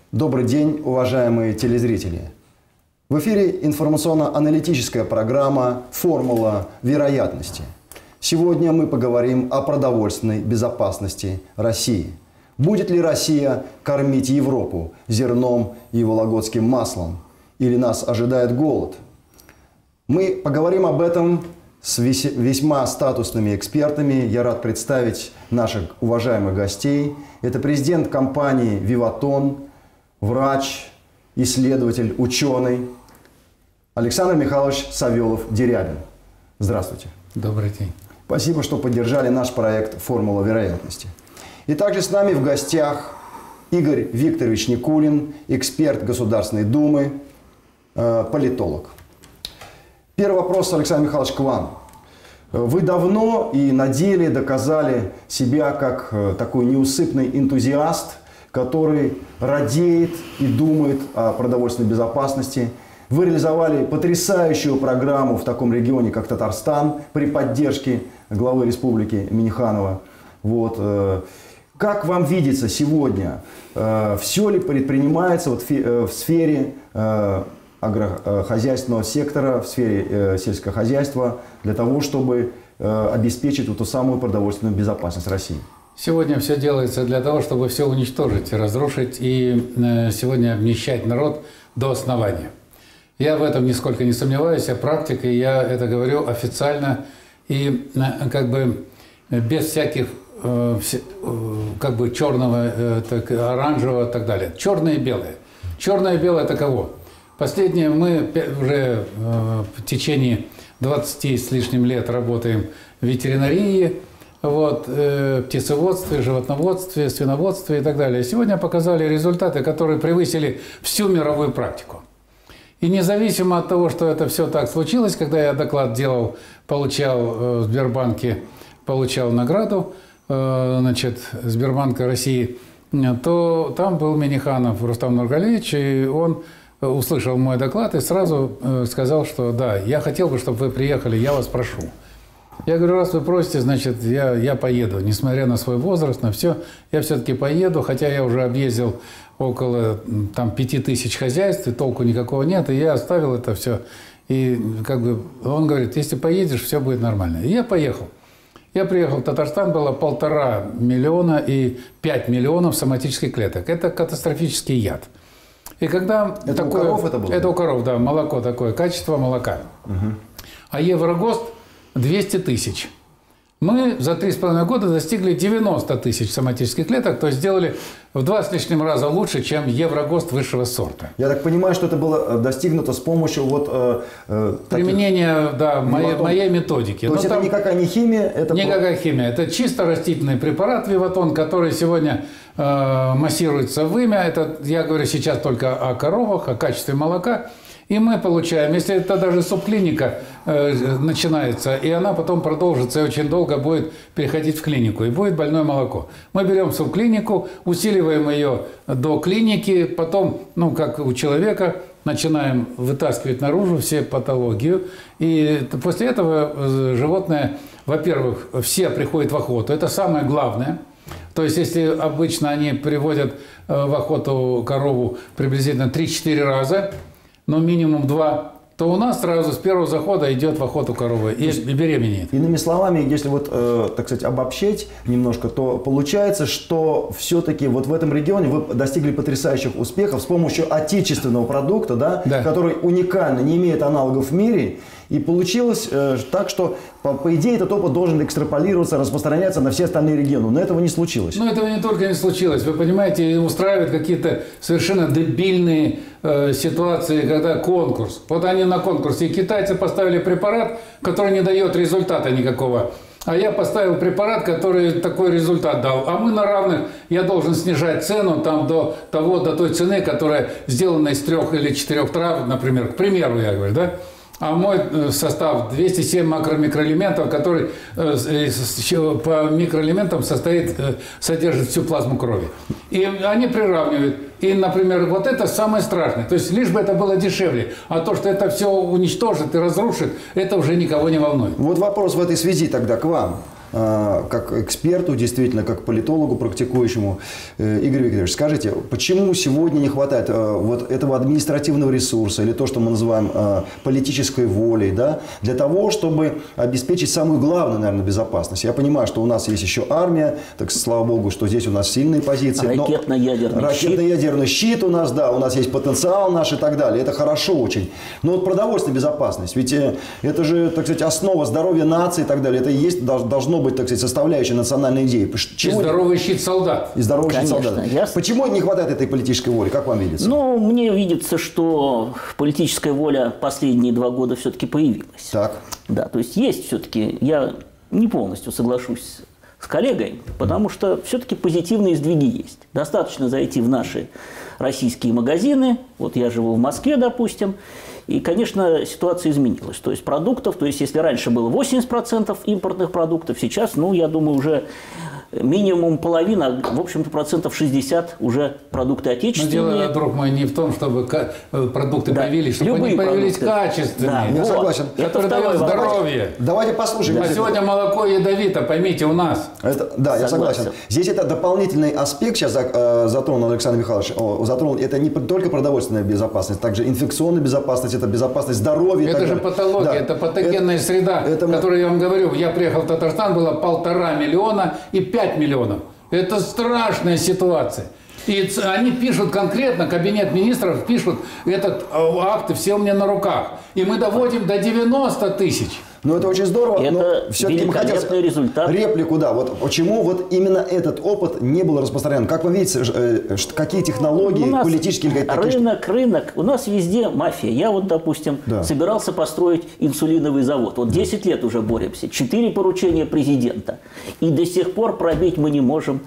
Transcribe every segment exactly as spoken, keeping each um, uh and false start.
Добрый день, уважаемые телезрители! В эфире информационно-аналитическая программа «Формула вероятности». Сегодня мы поговорим о продовольственной безопасности России. Будет ли Россия кормить Европу зерном и вологодским маслом? Или нас ожидает голод? Мы поговорим об этом с весьма статусными экспертами. Я рад представить наших уважаемых гостей. Это президент компании «Виватон», врач, исследователь, ученый Александр Михайлович Савелов-Дерябин. Здравствуйте. Добрый день. Спасибо, что поддержали наш проект «Формула вероятности». И также с нами в гостях Игорь Викторович Никулин, эксперт Государственной Думы, э, политолог. Первый вопрос, Александр Михайлович, к вам. Вы давно и на деле доказали себя как э, такой неусыпный энтузиаст, который радеет и думает о продовольственной безопасности. Вы реализовали потрясающую программу в таком регионе, как Татарстан, при поддержке главы республики Минниханова. Вот. Как вам видится сегодня, все ли предпринимается вот в сфере агрохозяйственного сектора, в сфере сельского хозяйства, для того, чтобы обеспечить вот ту самую продовольственную безопасность России? Сегодня все делается для того, чтобы все уничтожить, разрушить и сегодня обнищать народ до основания. Я в этом нисколько не сомневаюсь, я практик, и я это говорю официально и как бы без всяких как бы черного, так, оранжевого и так далее. Черное и белое. Черное и белое – это кого? Последнее мы уже в течение двадцати с лишним лет работаем в ветеринарии, вот, э, птицеводстве, животноводстве, свиноводстве и так далее. Сегодня показали результаты, которые превысили всю мировую практику. И независимо от того, что это все так случилось, когда я доклад делал, получал э, в Сбербанке, получал награду, э, значит, Сбербанка России, то там был Минниханов Рустам Нургалиевич, и он услышал мой доклад и сразу э, сказал, что да, я хотел бы, чтобы вы приехали, я вас прошу. Я говорю, раз вы просите, значит, я, я поеду. Несмотря на свой возраст, на все, я все-таки поеду, хотя я уже объездил около там, пяти тысяч хозяйств, и толку никакого нет, и я оставил это все. И как бы он говорит, если поедешь, все будет нормально. И я поехал. Я приехал в Татарстан, было полтора миллиона и пять миллионов соматических клеток. Это катастрофический яд. И когда это такое, у коров это было? Это у коров, да, молоко такое, качество молока. Угу. А Еврогост двести тысяч. Мы за три с половиной года достигли девяноста тысяч соматических клеток, то есть сделали в два с лишним раза лучше, чем Еврогост высшего сорта. Я так понимаю, что это было достигнуто с помощью вот э, э, применения, да, моей, моей методики. То есть это никакая не химия? Это никакая химия. Это чисто растительный препарат Виватон, который сегодня э, массируется в вымя. Это, я говорю сейчас только о коровах, о качестве молока. И мы получаем, если это даже субклиника э, начинается, и она потом продолжится и очень долго будет переходить в клинику, и будет больное молоко. Мы берем субклинику, усиливаем ее до клиники, потом, ну, как у человека, начинаем вытаскивать наружу все патологию. И после этого животное, во-первых, все приходят в охоту, это самое главное. То есть, если обычно они приводят в охоту корову приблизительно три-четыре раза, но минимум два, то у нас сразу с первого захода идет в охоту корова и, и беременеет. Иными словами, если вот, э, так сказать, обобщить немножко, то получается, что все-таки вот в этом регионе вы достигли потрясающих успехов с помощью отечественного продукта, да, да. который уникально, не имеет аналогов в мире. И получилось э, так, что, по, по идее, этот опыт должен экстраполироваться, распространяться на все остальные регионы. Но этого не случилось. Но этого не только не случилось. Вы понимаете, устраивают какие-то совершенно дебильные э, ситуации, когда конкурс. Вот они на конкурсе. И китайцы поставили препарат, который не дает результата никакого. А я поставил препарат, который такой результат дал. А мы на равных, я должен снижать цену там, до того, до той цены, которая сделана из трех или четырех трав, например. К примеру, я говорю, да? А мой состав двести семь макро-микроэлементов, который по микроэлементам состоит, содержит всю плазму крови. И они приравнивают. И, например, вот это самое страшное. То есть, лишь бы это было дешевле. А то, что это все уничтожит и разрушит, это уже никого не волнует. Вот вопрос в этой связи тогда к вам. как эксперту, действительно, как политологу практикующему. Игорь Викторович, скажите, почему сегодня не хватает вот этого административного ресурса или то, что мы называем политической волей, да, для того, чтобы обеспечить самую главную, наверное, безопасность? Я понимаю, что у нас есть еще армия, так слава богу, что здесь у нас сильные позиции. Ракетно-ядерный щит. Ракетно-ядерный щит у нас, да, у нас есть потенциал наш и так далее. Это хорошо очень. Но вот продовольственная безопасность, ведь это же, так сказать, основа здоровья нации и так далее. Это и есть, должно быть, так сказать, составляющей национальной идеи. Чего? И здоровый щит солдат. И здоровый Конечно, щит солдат. Я... Почему не хватает этой политической воли? Как вам видится? Ну, мне видится, что политическая воля последние два года все-таки появилась. Так. Да, то есть есть все-таки, я не полностью соглашусь с коллегой, потому что все-таки позитивные сдвиги есть. Достаточно зайти в наши российские магазины, вот я живу в Москве, допустим, и, конечно, ситуация изменилась. То есть продуктов, то есть если раньше было восемьдесят процентов импортных продуктов, сейчас, ну, я думаю, уже минимум половина, в общем-то, процентов шестьдесят уже продукты отечественные. Но дело, друг мой, не в том, чтобы продукты да. появились, чтобы Любые они появились продукты. качественные. Да, я вот. согласен. Это дает здоровье. Давайте послушаем. А сегодня молоко ядовито, поймите, у нас. Это, да, согласен. я согласен. Здесь это дополнительный аспект, сейчас э, затронул Александр Михайлович, о, затронул, это не только продовольственная безопасность, также инфекционная безопасность, это безопасность здоровья. Это же патология, да. это патогенная это, среда, это... которую я вам говорю. Я приехал в Татарстан, было полтора миллиона и пять миллионов. Это страшная ситуация. И они пишут конкретно, кабинет министров пишут этот акты, все у меня на руках. И мы доводим до девяноста тысяч. Ну, это очень здорово, это но все-таки мы хотели результат. Реплику, да, вот почему вот именно этот опыт не был распространен? Как вы видите, какие технологии, у нас политические... Рынок, рынок, у нас везде мафия. Я вот, допустим, да. собирался построить инсулиновый завод. Вот десять лет уже боремся, четыре поручения президента. И до сих пор пробить мы не можем.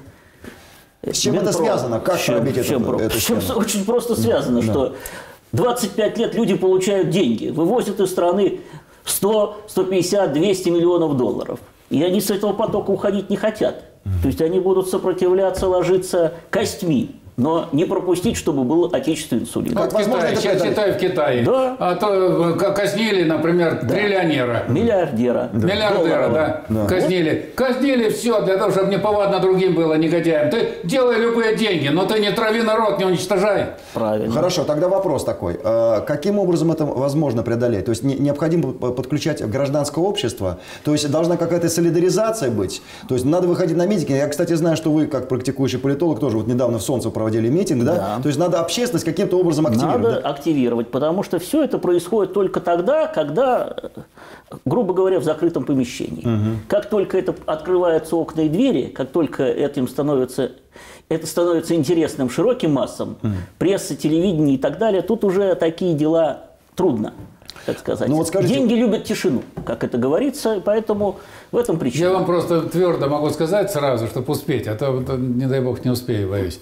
С чем Минпром. Это связано? Как чем, пробить это? Чем, это чем очень просто связано, да. что двадцать пять лет люди получают деньги, вывозят из страны сто, сто пятьдесят, двести миллионов долларов. И они с этого потока уходить не хотят. Mm-hmm. То есть они будут сопротивляться, ложиться костьми. Но не пропустить, чтобы был отечественный инсулин. Как в Китае, сейчас читаю в Китае. Да. А то казнили, например, да. триллионера. Миллиардера. Да. Миллиардера, да. да. Казнили. Вот. Казнили все для того, чтобы неповадно другим было, негодяям. Ты делай любые деньги, но ты не трави народ, не уничтожай. Правильно. Хорошо, тогда вопрос такой. Каким образом это возможно преодолеть? То есть необходимо подключать гражданское общество? То есть должна какая-то солидаризация быть? То есть надо выходить на митинги? Я, кстати, знаю, что вы, как практикующий политолог, тоже вот недавно в Солнце проводили митинг, да? да? То есть надо общественность каким-то образом активировать. Надо да? активировать, потому что все это происходит только тогда, когда, грубо говоря, в закрытом помещении. Угу. Как только это открываются окна и двери, как только этим становится, это становится интересным широким массам, угу. пресса, телевидение и так далее, тут уже такие дела трудно. Так сказать. Ну, вот скажите... Деньги любят тишину, как это говорится, поэтому в этом причина. Я вам просто твердо могу сказать сразу, чтобы успеть, а то, не дай бог, не успею, боюсь.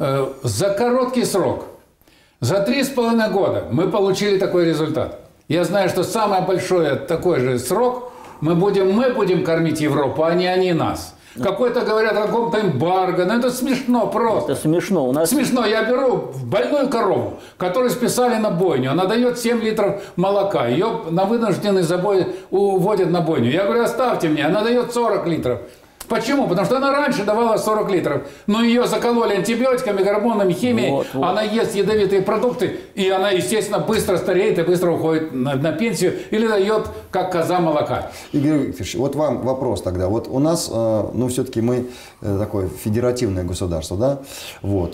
За короткий срок, за три с половиной года мы получили такой результат. Я знаю, что самый большой такой же срок мы будем, мы будем кормить Европу, а не они нас. Какой-то говорят о каком-то эмбарго, но это смешно просто. Это смешно. У нас... Смешно. Я беру больную корову, которую списали на бойню. Она дает семь литров молока. Ее на вынужденный забой уводят на бойню. Я говорю, оставьте мне. Она дает сорок литров. Почему? Потому что она раньше давала сорок литров, но ее закололи антибиотиками, гормонами, химией, вот, вот. Она ест ядовитые продукты, и она, естественно, быстро стареет и быстро уходит на, на пенсию или дает, как коза, молока. Игорь Викторович, вот вам вопрос тогда. Вот у нас, ну, все-таки мы такое федеративное государство, да? Вот.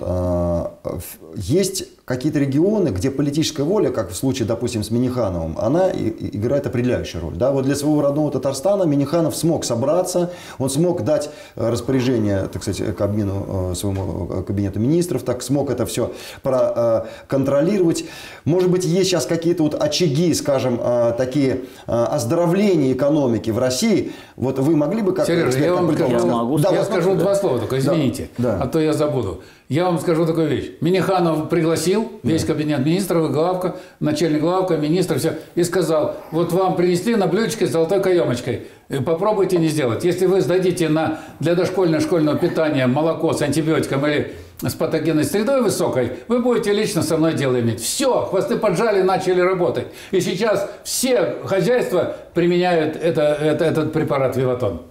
Есть какие-то регионы, где политическая воля, как в случае, допустим, с Миннихановым, она играет определяющую роль. Да? Вот для своего родного Татарстана Минниханов смог собраться, он смог дать распоряжение, так сказать, Кабмину, своему кабинету министров, так смог это все проконтролировать. Может быть, есть сейчас какие-то вот очаги, скажем, такие оздоровления экономики в России. Вот вы могли бы как... Сережа, я вам скажу, я могу, да, я вот скажу да. два слова, только извините, да, да. а то я забуду. Я вам скажу такую вещь. Минниханов пригласил весь да. кабинет министров, главка, начальник главка, министр, все, и сказал, вот вам принесли на блюдечке с золотой каемочкой. Попробуйте не сделать. Если вы сдадите на, для дошкольного школьного питания молоко с антибиотиком или с патогенной средой высокой, вы будете лично со мной дело иметь. Все, хвосты поджали, начали работать. И сейчас все хозяйства применяют это, это, этот препарат Виватон.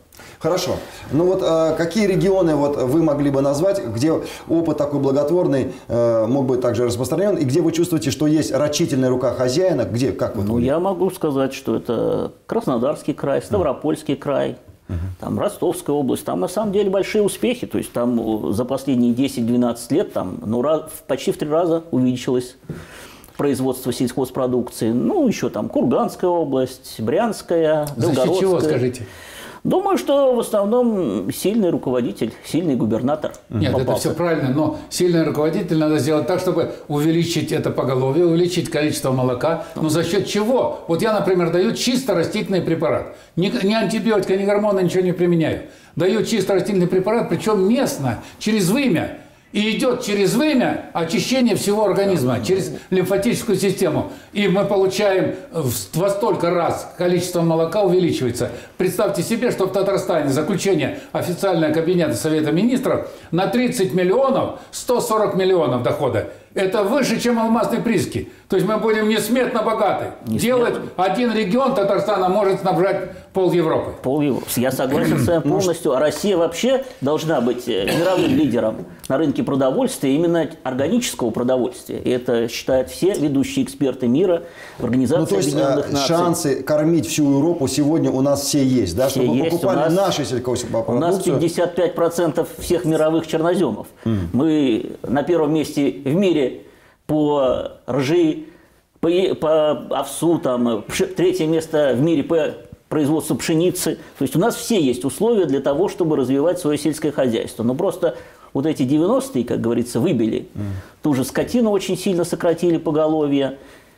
Хорошо. Ну вот э, какие регионы вот вы могли бы назвать, где опыт такой благотворный э, мог быть также распространен, и где вы чувствуете, что есть рачительная рука хозяина? Где, как вот? Ну, я могу сказать, что это Краснодарский край, Ставропольский край, uh-huh. там Ростовская область. Там на самом деле большие успехи. То есть там за последние десять-двенадцать лет там, ну, раз, почти в три раза увеличилось производство сельхозпродукции. Ну, еще там Курганская область, Брянская, Белгородская. За счет чего, скажите? Думаю, что в основном сильный руководитель, сильный губернатор. Нет, попался. Это все правильно, но сильный руководитель надо сделать так, чтобы увеличить это поголовье, увеличить количество молока. Но за счет чего? Вот я, например, даю чисто растительный препарат. Ни, ни антибиотика, ни гормона, ничего не применяю. Даю чисто растительный препарат, причем местно, через вымя. И идет через вымя очищение всего организма, через лимфатическую систему. И мы получаем во столько раз количество молока увеличивается. Представьте себе, что в Татарстане заключение официального кабинета Совета Министров на тридцать миллионов сто сорок миллионов дохода. Это выше, чем алмазные прииски. То есть мы будем несметно богаты. Несметно. Делать один регион Татарстана может снабжать пол Европы. Пол Европы. Я согласен с вами полностью. А Россия вообще должна быть мировым лидером на рынке продовольствия, именно органического продовольствия. И это считают все ведущие эксперты мира в Организации ну, то есть, Объединенных Наций. Шансы кормить всю Европу сегодня у нас все есть, да? Все Чтобы есть. покупали у нас, наши сельхозпродукцию. У нас пятьдесят пять процентов всех мировых черноземов. Mm. Мы на первом месте в мире по ржи, по, по овсу, там, третье место в мире по производству пшеницы. То есть у нас все есть условия для того, чтобы развивать свое сельское хозяйство. Но просто вот эти девяностые, как говорится, выбили. Mm. Ту же скотину очень сильно сократили поголовье.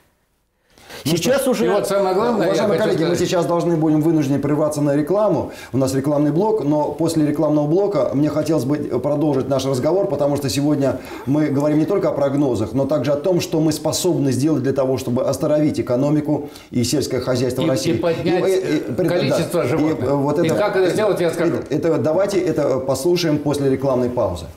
Сейчас ну, уже... И вот самое главное, уважаемые коллеги, мы сейчас должны будем вынуждены прерваться на рекламу. У нас рекламный блок, но после рекламного блока мне хотелось бы продолжить наш разговор, потому что сегодня мы говорим не только о прогнозах, но также о том, что мы способны сделать для того, чтобы оздоровить экономику и сельское хозяйство и, в России. И поднять и, и, количество да, животных. И, вот это, и как это сделать, я скажу. Это, это, давайте это послушаем после рекламной паузы.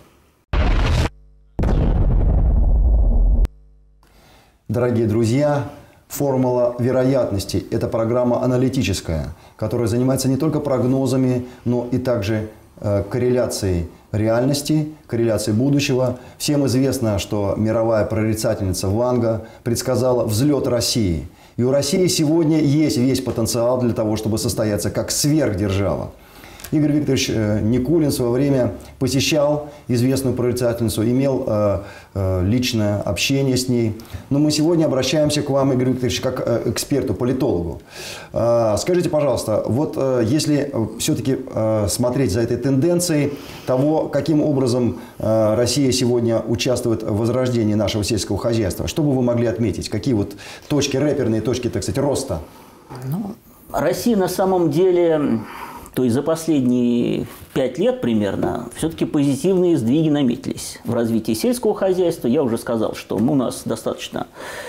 Дорогие друзья, «Формула вероятности» – это программа аналитическая, которая занимается не только прогнозами, но и также э, корреляцией реальности, корреляцией будущего. Всем известно, что мировая прорицательница Ванга предсказала взлет России. И у России сегодня есть весь потенциал для того, чтобы состояться как сверхдержава. Игорь Викторович Никулин в свое время посещал известную прорицательницу, имел э, э, личное общение с ней. Но мы сегодня обращаемся к вам, Игорь Викторович, как э, эксперту, политологу. Э, скажите, пожалуйста, вот э, если все-таки э, смотреть за этой тенденцией того, каким образом э, Россия сегодня участвует в возрождении нашего сельского хозяйства, что бы вы могли отметить? Какие вот точки, рэперные точки, так сказать, роста? Ну, Россия на самом деле... То есть за последние пять лет примерно все-таки позитивные сдвиги наметились в развитии сельского хозяйства. Я уже сказал, что у нас достаточно,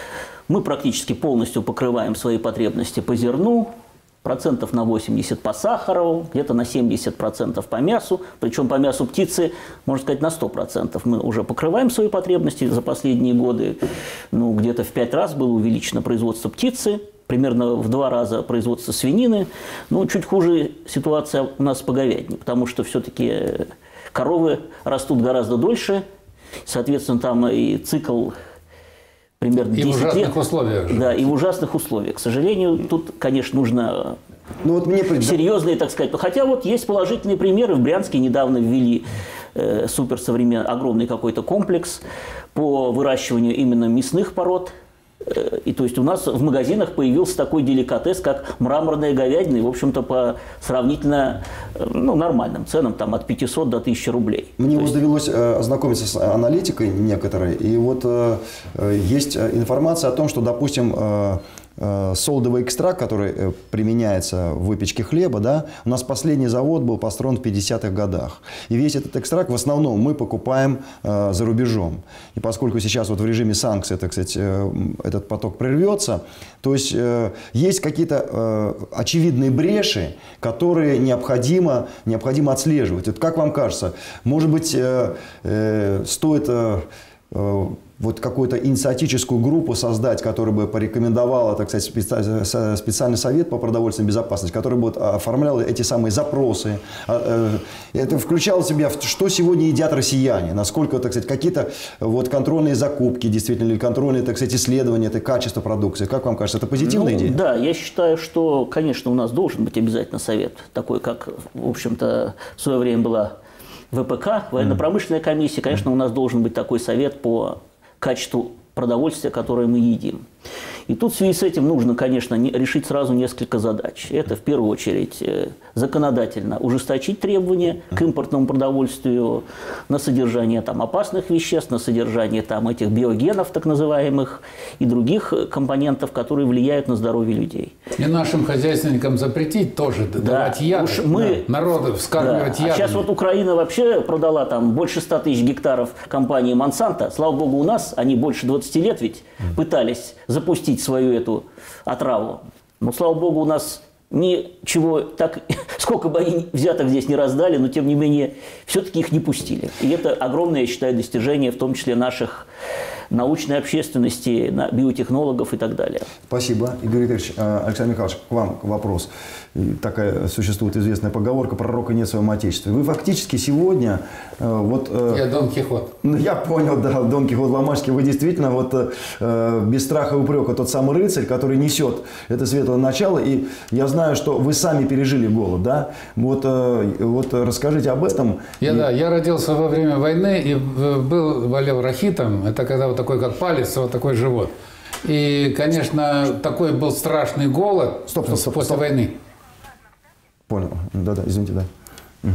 мы практически полностью покрываем свои потребности по зерну, процентов на восемьдесят по сахару, где-то на семьдесят процентов по мясу. Причем по мясу птицы, можно сказать, на сто процентов мы уже покрываем свои потребности. За последние годы ну, где-то в пять раз было увеличено производство птицы. Примерно в два раза производство свинины. Но чуть хуже ситуация у нас по говядине, потому что все-таки коровы растут гораздо дольше. Соответственно, там и цикл примерно десять лет. И в ужасных условиях. Да, и в ужасных условиях. К сожалению, тут, конечно, нужно ну, вот мне... серьезные, так сказать. Хотя вот есть положительные примеры. В Брянске недавно ввели э, суперсовременный, огромный какой-то комплекс по выращиванию именно мясных пород. И то есть у нас в магазинах появился такой деликатес, как мраморная говядина, и, в общем-то, по сравнительно ну, нормальным ценам, там, от пятисот до тысячи рублей. Мне то вот есть... довелось э, ознакомиться с аналитикой некоторой, и вот э, есть информация о том, что, допустим, э, солодовый экстракт, который применяется в выпечке хлеба, да, у нас последний завод был построен в пятидесятых годах. И весь этот экстракт в основном мы покупаем э, за рубежом. И поскольку сейчас вот в режиме санкций, так сказать, э, этот поток прервется, то есть э, есть какие-то э, очевидные бреши, которые необходимо, необходимо отслеживать. Вот как вам кажется, может быть, э, э, стоит... Э, вот какую-то инициативную группу создать, которая бы порекомендовала, так сказать, специальный совет по продовольственной безопасности, который бы оформлял эти самые запросы. Это включало в себя, что сегодня едят россияне, насколько, так сказать, какие-то вот контрольные закупки, действительно, или контрольные, так сказать, исследования, это качество продукции. Как вам кажется, это позитивная ну, идея? Да, я считаю, что, конечно, у нас должен быть обязательно совет, такой, как, в общем-то, в свое время была вэ пэ ка, военно-промышленная комиссия. Конечно, у нас должен быть такой совет по качеству продовольствия, которое мы едим. И тут в связи с этим нужно, конечно, решить сразу несколько задач. Это, в первую очередь, законодательно ужесточить требования к импортному продовольствию на содержание там, опасных веществ, на содержание там, этих биогенов, так называемых, и других компонентов, которые влияют на здоровье людей. И нашим хозяйственникам запретить тоже да, давать яд, уж мы, да, народу вскармливать да. ядами. А сейчас вот Украина вообще продала там больше ста тысяч гектаров компании Monsanto. Слава богу, у нас они больше двадцати лет ведь пытались запустить свою эту отраву. Но, слава богу, у нас ничего так, сколько бы они взяток здесь не раздали, но, тем не менее, все-таки их не пустили. И это огромное, я считаю, достижение, в том числе наших научной общественности, биотехнологов и так далее. Спасибо. Игорь Викторович, Александр Михайлович, к вам вопрос. Такая существует известная поговорка: пророка нет в своем отечестве. Вы фактически сегодня вот... Я Дон Кихот. Я понял, да, Дон Кихот Ломашский. Вы действительно вот без страха и упрека тот самый рыцарь, который несет это светлое начало. И я знаю, что вы сами пережили голод, да? Вот, вот расскажите об этом. Я, и... да, я родился во время войны и был, болел рахитом. Это когда вот такой, как палец, вот такой живот. И, конечно, такой был страшный голод стоп, стоп, стоп, после стоп. войны. Понял. Да-да, извините, да. Угу.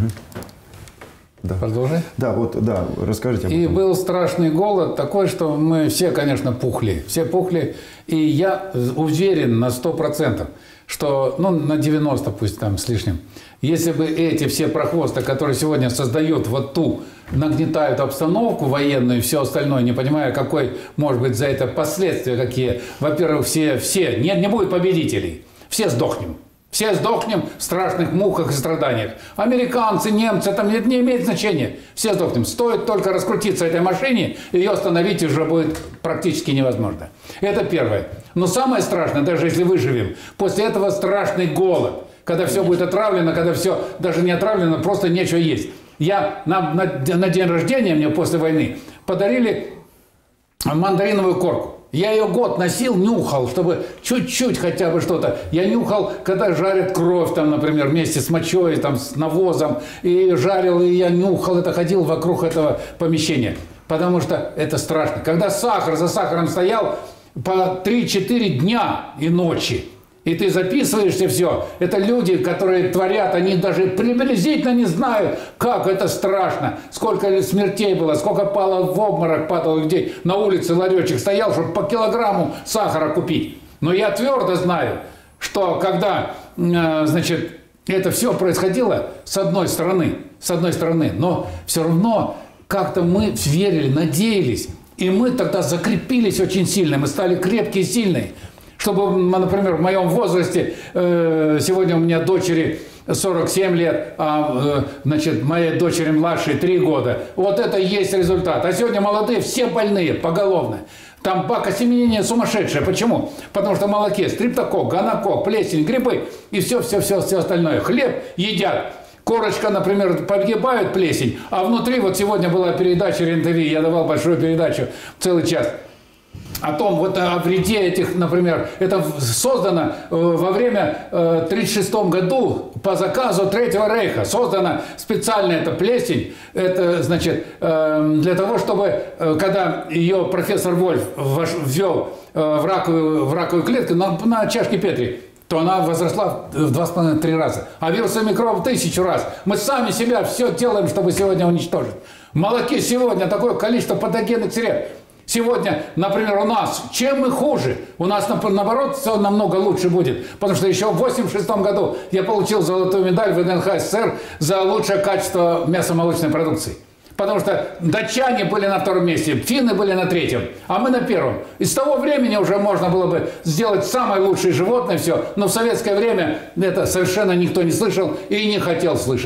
Да. Продолжай. Да, вот, да, расскажите об этом. И был страшный голод такой, что мы все, конечно, пухли. Все пухли. И я уверен на сто процентов, что, ну, на девяносто пусть там с лишним, если бы эти все прохвосты, которые сегодня создают вот ту, нагнетают обстановку военную и все остальное, не понимая, какой, может быть, за это последствия какие. Во-первых, все, все, нет, не будет победителей. Все сдохнем. Все сдохнем в страшных муках и страданиях. Американцы, немцы, там это не имеет значения. Все сдохнем. Стоит только раскрутиться этой машине, ее остановить уже будет практически невозможно. Это первое. Но самое страшное, даже если выживем, после этого страшный голод. Когда все будет отравлено, когда все даже не отравлено, просто нечего есть. Я на, на, на день рождения мне после войны подарили мандариновую корку. Я ее год носил, нюхал, чтобы чуть-чуть хотя бы что-то. Я нюхал, когда жарят кровь, там, например, вместе с мочой, там, с навозом. И жарил, и я нюхал это, ходил вокруг этого помещения. Потому что это страшно. Когда сахар за сахаром стоял по три-четыре дня и ночи, и ты записываешься все, это люди, которые творят, они даже приблизительно не знают, как это страшно, сколько смертей было, сколько пало в обморок, падало людей. На улице ларечек стоял, чтобы по килограмму сахара купить. Но я твердо знаю, что когда, значит, это все происходило с одной стороны, с одной стороны, но все равно как-то мы верили, надеялись, и мы тогда закрепились очень сильно, мы стали крепкие и сильные. Чтобы, например, в моем возрасте, э, сегодня у меня дочери сорок семь лет, а э, значит, моей дочери младшей три года. Вот это и есть результат. А сегодня молодые все больные, поголовно. Там бакосеменение сумасшедшее. Почему? Потому что в молоке стриптокок, гонокок, плесень, грибы и все-все-все все остальное. Хлеб едят. Корочка, например, погибает плесень, а внутри, вот сегодня была передача РЕН-ТВ, я давал большую передачу, целый час. О том, вот о вреде этих, например, это создано э, во время э, тридцать шестом году по заказу Третьего Рейха. Создана специально эта плесень, это, значит, э, для того, чтобы, э, когда ее профессор Вольф ввож, ввел э, в, раковую, в раковую клетку на, на чашке Петри, то она возросла в два с половиной — три раза. А вирусы и микробы тысячу раз. Мы сами себя все делаем, чтобы сегодня уничтожить. В молоке сегодня такое количество патогенных сред. Сегодня, например, у нас, чем мы хуже? У нас, наоборот, все намного лучше будет. Потому что еще в восемьдесят шестом году я получил золотую медаль в эн эн ха эс эс эс эр за лучшее качество мясомолочной продукции. Потому что датчане были на втором месте, финны были на третьем, а мы на первом. И с того времени уже можно было бы сделать самое лучшее животное все, но в советское время это совершенно никто не слышал и не хотел слышать.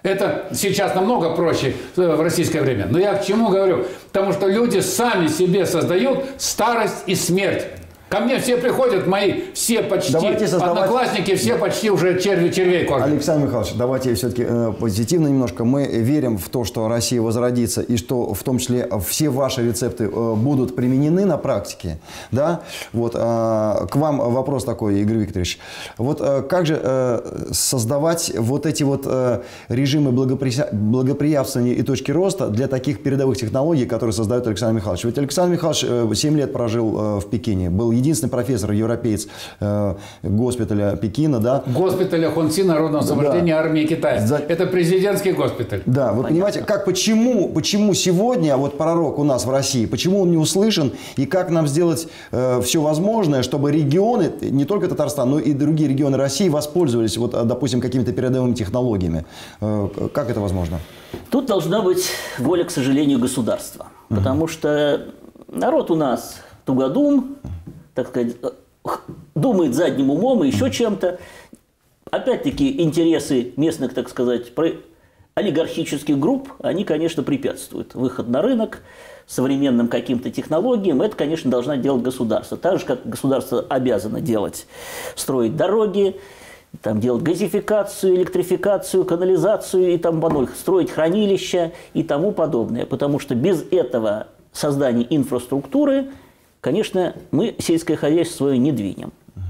Это сейчас намного проще в российское время. Но я к чему говорю? Потому что люди сами себе создают старость и смерть. Ко мне все приходят, мои все почти создавать... одноклассники, все почти уже черви, червей кормят. Александр Михайлович, давайте все-таки э, позитивно немножко. Мы верим в то, что Россия возродится, и что в том числе все ваши рецепты э, будут применены на практике. Да? Вот, э, к вам вопрос такой, Игорь Викторович. Вот э, как же э, создавать вот эти вот э, режимы благопри... благоприятствования и точки роста для таких передовых технологий, которые создает Александр Михайлович? Ведь Александр Михайлович э, семь лет прожил э, в Пекине, был единственный профессор, европеец э, госпиталя Пекина, да? Госпиталя Хунси народного освобождения да. армии Китая. За... Это президентский госпиталь. Да, вы Понятно. Понимаете, как, почему, почему сегодня вот пророк у нас в России, почему он не услышан, и как нам сделать э, все возможное, чтобы регионы, не только Татарстан, но и другие регионы России воспользовались, вот, допустим, какими-то передовыми технологиями. Э, как это возможно? Тут должна быть воля, к сожалению, государства. Uh-huh. Потому что народ у нас тугодум, так сказать, думает задним умом и еще чем-то. Опять-таки, интересы местных, так сказать, олигархических групп, они, конечно, препятствуют. Выход на рынок современным каким-то технологиям, это, конечно, должна делать государство. Так же, как государство обязано делать, строить дороги, там, делать газификацию, электрификацию, канализацию и там подобное, строить хранилища и тому подобное. Потому что без этого создания инфраструктуры, конечно, мы сельское хозяйство свое не двинем.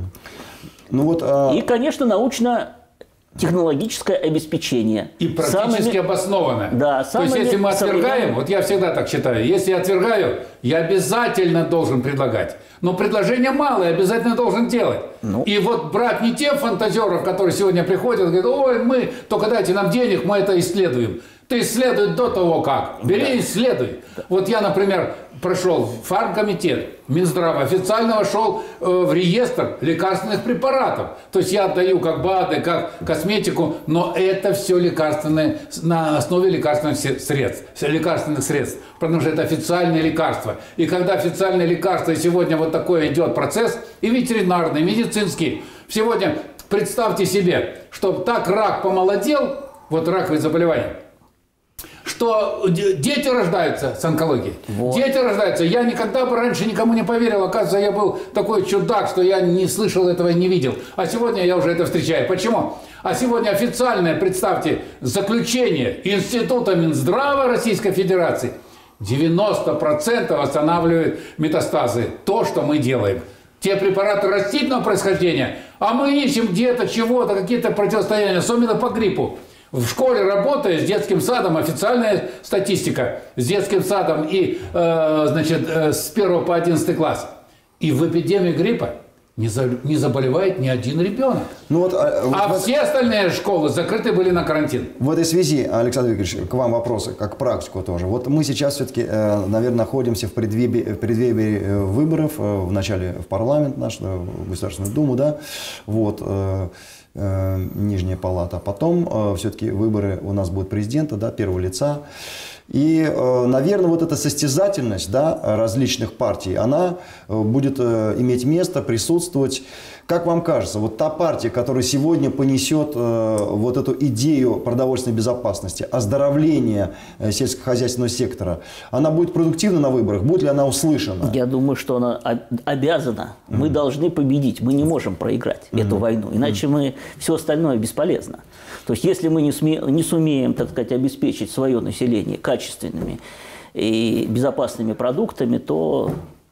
Ну вот, а... И, конечно, научно-технологическое обеспечение. И практически самыми... обоснованное. Да, То есть, если мы отвергаем, современным... вот я всегда так считаю, если я отвергаю, я обязательно должен предлагать. Но предложения мало, я обязательно должен делать. Ну... И вот брать не тех фантазеров, которые сегодня приходят и говорят, ой, мы, только дайте нам денег, мы это исследуем. Ты исследуй до того, как. Бери и да. исследуй. Да. Вот я, например, прошел фармкомитет Минздрава, официально вошел э, в реестр лекарственных препаратов. То есть я отдаю как БАДы, как косметику, но это все лекарственные, на основе лекарственных средств, лекарственных средств, потому что это официальные лекарства. И когда официальные лекарства, и сегодня вот такой идет процесс, и ветеринарный, и медицинский, сегодня представьте себе, что так рак помолодел, вот раковые заболевания, что дети рождаются с онкологией. Вот. Дети рождаются. Я никогда бы раньше никому не поверил. Оказывается, я был такой чудак, что я не слышал этого и не видел. А сегодня я уже это встречаю. Почему? А сегодня официальное, представьте, заключение Института Минздрава Российской Федерации. девяносто процентов останавливает метастазы. То, что мы делаем. Те препараты растительного происхождения. А мы ищем где-то чего-то, какие-то противостояния, особенно по гриппу. В школе работая с детским садом, официальная статистика, с детским садом и, э, значит, э, с первого по одиннадцатый класс. И в эпидемии гриппа не, за, не заболевает ни один ребенок. Ну вот, а а вот все остальные школы закрыты были на карантин. В этой связи, Александр Викторович, к вам вопросы, как к практику тоже. Вот мы сейчас все-таки, э, наверное, находимся в преддверии, в преддверии выборов, э, в начале в парламент наш, в Государственную Думу, да, вот, э, Нижняя палата. Потом э, все-таки выборы у нас будут президента, да, первого лица. И, э, наверное, вот эта состязательность, да, различных партий, она э, будет э, иметь место, присутствовать. Как вам кажется, вот та партия, которая сегодня понесет э, вот эту идею продовольственной безопасности, оздоровления э, сельскохозяйственного сектора, она будет продуктивна на выборах? Будет ли она услышана? Я думаю, что она обязана. Mm-hmm. Мы должны победить. Мы не можем проиграть mm-hmm. эту войну. Иначе mm-hmm. мы все остальное бесполезно. То есть, если мы не, суме, не сумеем, так сказать, обеспечить свое население качественными и безопасными продуктами, то...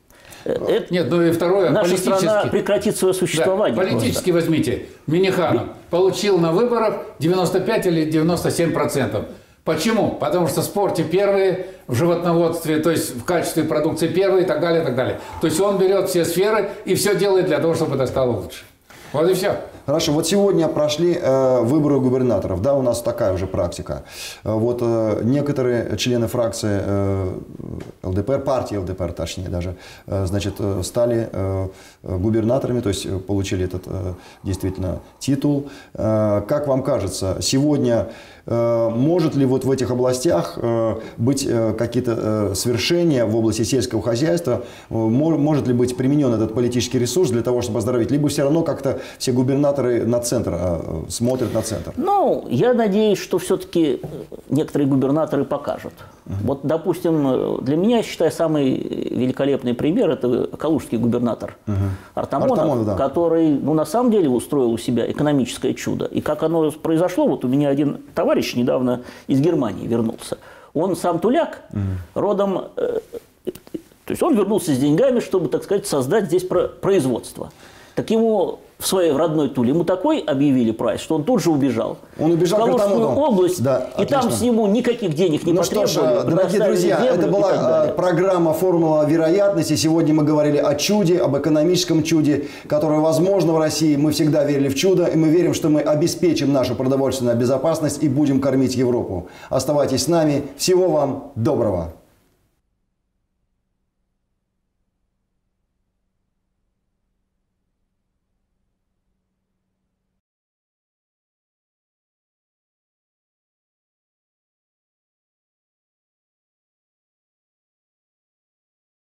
Это Нет, ну и второе, наша страна прекратит свое существование. Да, политически просто. Возьмите, Минниханов получил на выборах девяносто пять или девяносто семь процентов. Почему? Потому что в спорте первые, в животноводстве, то есть в качестве продукции первые и так далее, и так далее. То есть он берет все сферы и все делает для того, чтобы это стало лучше. Вот и все. Хорошо, вот сегодня прошли э, выборы губернаторов, да, у нас такая уже практика. Э, вот э, некоторые члены фракции э, ЛДПР, партии ЛДПР точнее даже, э, значит, стали э, губернаторами, то есть получили этот э, действительно титул. Э, как вам кажется, сегодня э, может ли вот в этих областях э, быть э, какие-то э, свершения в области сельского хозяйства, э, может ли быть применен этот политический ресурс для того, чтобы оздоровить, либо все равно как-то все губернаторы губернаторы на центр, а, смотрят на центр. Ну, я надеюсь, что все-таки некоторые губернаторы покажут. Uh-huh. Вот, допустим, для меня, я считаю, самый великолепный пример – это калужский губернатор uh-huh. Артамонов, Артамонов да. который, ну, на самом деле устроил у себя экономическое чудо. И как оно произошло, вот у меня один товарищ недавно из Германии вернулся. Он сам туляк, uh-huh. родом… Э, то есть он вернулся с деньгами, чтобы, так сказать, создать здесь производство. Так ему в своей родной Туле ему такой объявили прайс, что он тут же убежал. Он убежал в Калужскую область, да, и там с нему никаких денег не ну потребовали. Что ж, дорогие друзья, это была программа «Формула вероятности». Сегодня мы говорили о чуде, об экономическом чуде, которое возможно в России. Мы всегда верили в чудо, и мы верим, что мы обеспечим нашу продовольственную безопасность и будем кормить Европу. Оставайтесь с нами. Всего вам доброго.